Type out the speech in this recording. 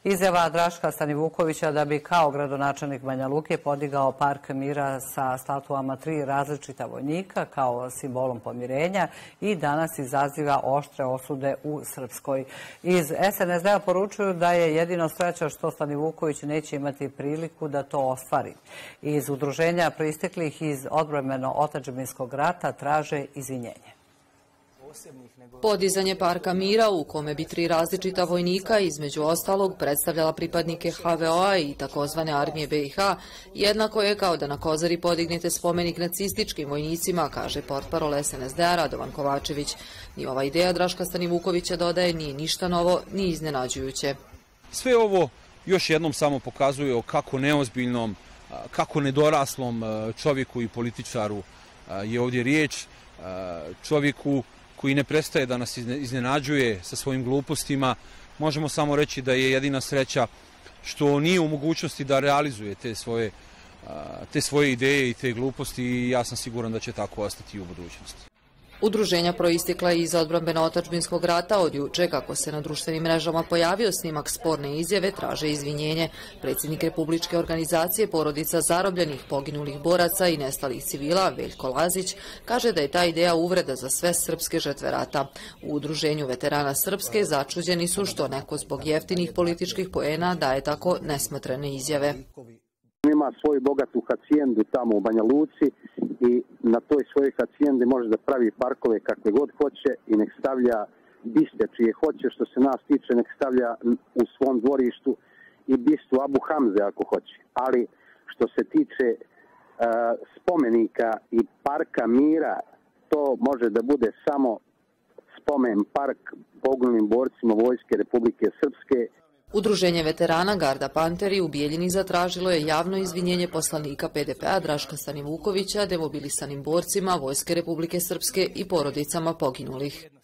Izjava Draška Stanivukovića da bi kao gradonačelnik Banja Luke podigao park mira sa statuama 3 različita vojnika kao simbolom pomirenja i danas izaziva oštre osude u Srpskoj. Iz SNSD-a poručuju da je jedino sreća što Stanivuković neće imati priliku da to ostvari. Iz udruženja proisteklih iz odbrambeno-otadžbinskog rata traže izvinjenje. Podizanje parka mira u kome bi 3 različita vojnika između ostalog predstavljala pripadnike HVO-a i takozvane armije BiH, jednako je kao da na Kozari podignete spomenik nacističkim vojnicima, kaže portparol SNSD-a Radovan Kovačević. Ni ova ideja Draška Stanivukovića, dodaje, nije ništa novo ni iznenađujuće. Sve ovo još jednom samo pokazuje o kako neozbiljnom, kako nedoraslom čovjeku i političaru je ovdje riječ, čovjeku koji ne prestaje da nas iznenađuje sa svojim glupostima. Možemo samo reći da je jedina sreća što nije u mogućnosti da realizuje te svoje ideje i te gluposti i ja sam siguran da će tako ostati i u budućnosti. Udruženja proistekla iz odbrambeno-otadžbinskog rata od juče, kako se na društvenim mrežama pojavio snimak sporne izjave, traže izvinjenje. Predsjednik Republičke organizacije porodica zarobljenih, poginulih boraca i nestalih civila, Veljko Lazić, kaže da je ta ideja uvreda za sve srpske žrtve rata. U Udruženju veterana Srpske začuđeni su što neko zbog jeftinih političkih poena daje tako nesmotrene izjave. Ima svoju bogatu hacijendu tamo u Banja Luci i na toj svojoj hacijendi može da pravi parkove kakve god hoće i nek stavlja biste čije hoće, što se nas tiče nek stavlja u svom dvorištu i bistu Abu Hamze ako hoće. Ali što se tiče spomenika i parka mira, to može da bude samo spomen park poginulim borcima Vojske Republike Srpske. Udruženje veterana Garda Panteri u Bijeljini zatražilo je javno izvinjenje poslanika PDP-a Draška Stanivukovića demobilisanim borcima Vojske Republike Srpske i porodicama poginulih.